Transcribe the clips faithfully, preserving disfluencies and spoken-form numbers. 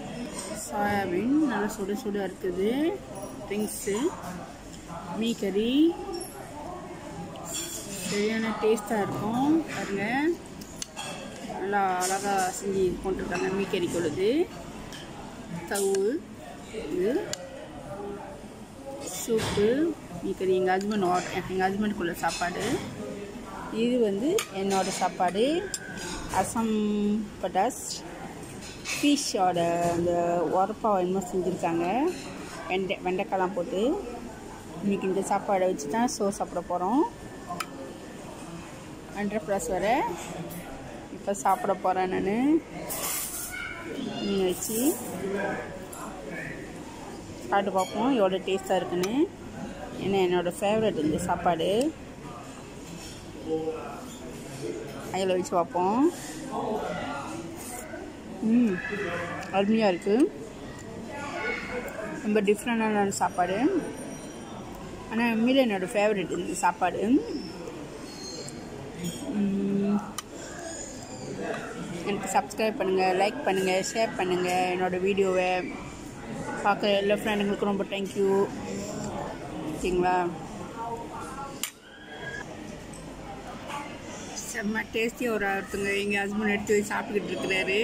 Soybean நல்லா சுட சுட இருக்குது. ட்ரிங்க்ஸு, மீன் கறி சரியான டேஸ்ட்டாக இருக்கும். பாருங்கள், நல்லா அழகாக செஞ்சு போட்டிருக்காங்க. மீன் கறி கொழுது, தவு, இது சூப்பு, மீன் கறி எங்கள் ஹஸ்பண்ட் ஆட் எங்கள் ஹஸ்பண்டுக்குள்ள சாப்பாடு. இது வந்து என்னோட சாப்பாடு. அசம் பட்டாஸ் ஃபிஷ்ஷோட அந்த உரப்பாவை என்னமோ செஞ்சுருக்காங்க, வெண்டை வெண்டைக்காய்லாம் போட்டு. இன்றைக்கி இந்த சாப்பாடை வச்சு தான் சோ சாப்பிட போகிறோம். ஹண்ட்ரட் ப்ளஸ் வர இப்போ சாப்பிட போகிறேன் நான். மீன் வச்சு சாப்பிட்டு பார்ப்போம் எவ்வளோ டேஸ்ட்டாக இருக்குன்னு. ஏன்னா என்னோடய ஃபேவரட் இந்த சாப்பாடு. அதில் வச்சு பார்ப்போம். ம் அருமையாக இருக்குது. ரொம்ப டிஃப்ரெண்டான சாப்பாடு. ஆனால் உண்மையிலே என்னோடய ஃபேவரட் இந்த சாப்பாடு. எனக்கு சப்ஸ்கிரைப் பண்ணுங்கள், லைக் பண்ணுங்கள், ஷேர் பண்ணுங்கள். என்னோடய வீடியோவை பார்க்குற எல்லா ஃப்ரெண்டுங்களுக்கும் ரொம்ப தேங்க்யூ. ஓகேங்களா? செம்ம டேஸ்டியாக ஒரு ஒருத்தங்க எங்கள் ஹஸ்பண்ட் எடுத்து போய் சாப்பிட்டுக்கிட்டு இருக்கிறாரு.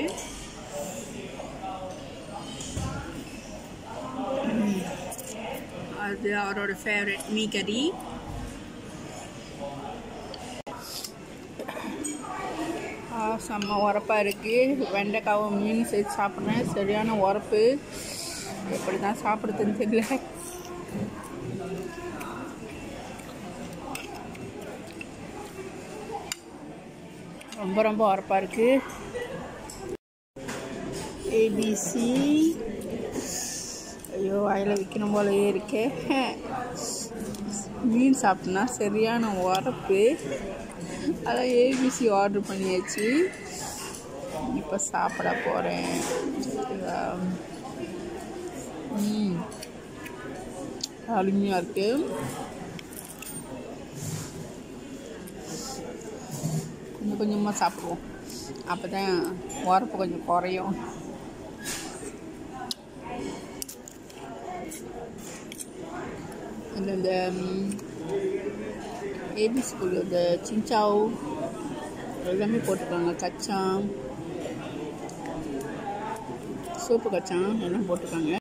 அது அவரோட ஃபேவரட் மீன் கறி. செம்ம உரப்பாக இருக்குது. வெண்டைக்காவும் மீன் சேர்த்து சாப்பிட்றேன். சரியான உரப்பு. எப்படி தான் சாப்பிட்றதுன்னு தெரியல. ரொம்ப ரொம்ப உரப்பாக இருக்குது. ஏபிசி ஐயோ வாயில் விற்கணும் போலவே இருக்கு. மீன் சாப்பிட்டோன்னா சரியான உரப்பு. அதான் ஏபிசி ஆர்டர் பண்ணியாச்சு. இப்போ சாப்பிட போகிறேன். ம் அருமையாக இருக்குது. கொஞ்சம் கொஞ்சமாக சாப்பிடுவோம், அப்போ தான் உரப்பு கொஞ்சம் குறையும். இந்த ஏபிசிக்குள்ள இந்த சின்சாவ் எல்லாமே போட்டுருக்காங்க. கச்சான், சோப்பு கச்சான் எல்லாம் போட்டிருக்காங்க.